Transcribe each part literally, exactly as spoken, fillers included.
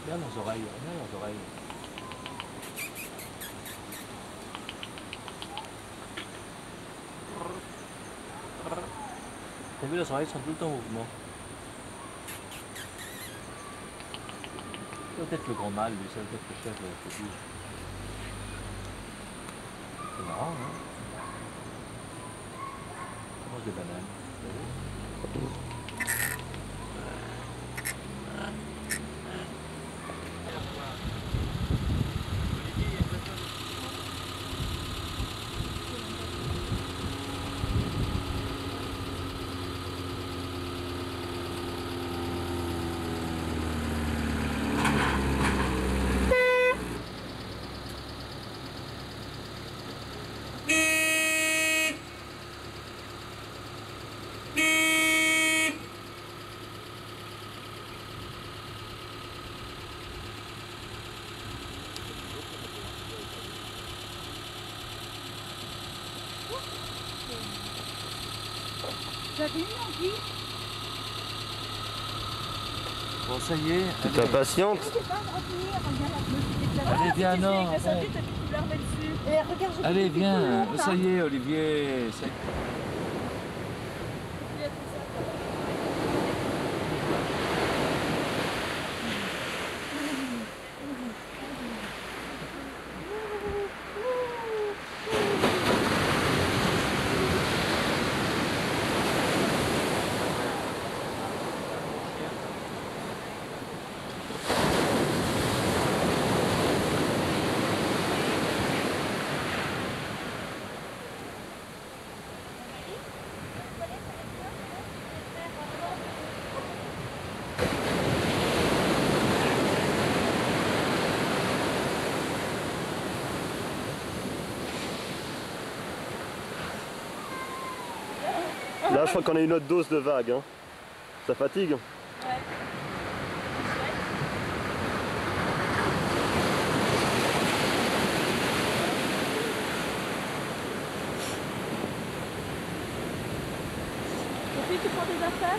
Regarde leurs oreilles, regarde leurs oreilles. T'as vu, leurs oreilles sont tout le temps en mouvement. Peut-être le grand mâle, lui, ça peut-être le chef de la petite. C'est marrant, hein? On mange des bananes. Vous savez? J'avais une envie. Bon, ça y est. Tu impatiente? Allez, viens, non. Allez, viens. Ça y est, Olivier. Ça y est. Là, je crois qu'on a une autre dose de vague. Hein. Ça fatigue. Ouais. Sophie, tu prends tes affaires?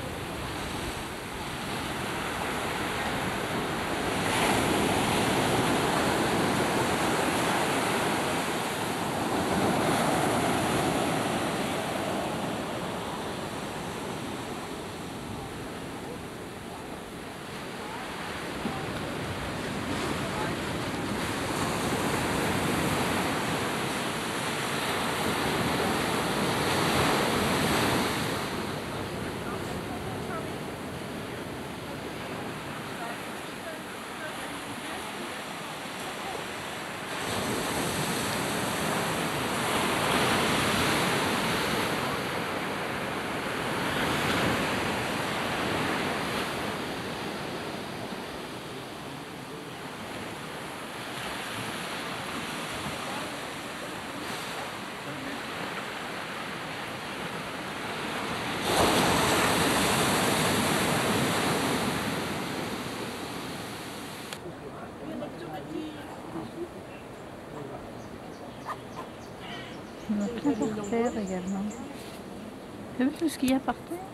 Il y en a plein par terre également. Tu as vu tout ce qu'il y a par terre?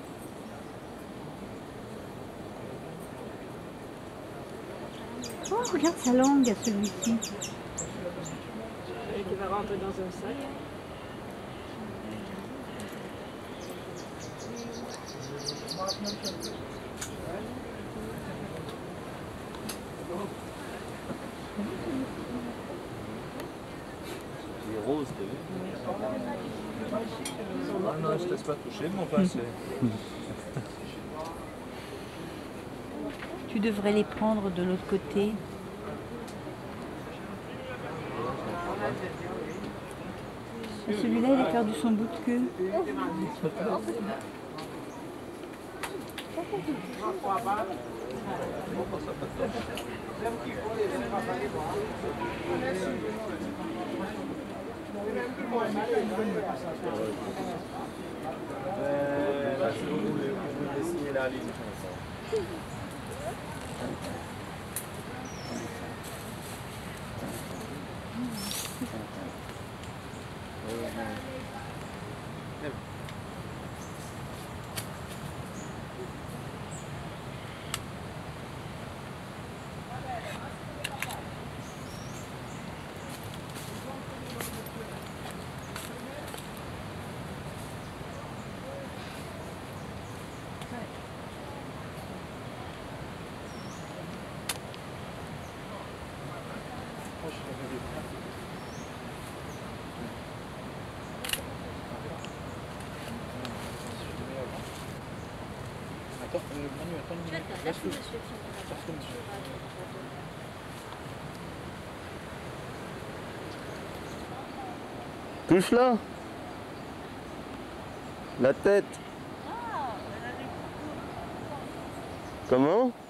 Oh, regarde sa langue à celui-ci. Et qui va rentrer dans un sac. Il est rose, t'as vu? Ah non, je te laisse pas toucher, mon enfin c'est... Tu devrais les prendre de l'autre côté. Celui-là, il a perdu son bout de queue. Euh, là, c'est vous, je vais dessiner la ligne. Attends, euh, Manu, attends une minute. Lâche-le. Lâche-le, monsieur. Touche là. La tête. Comment?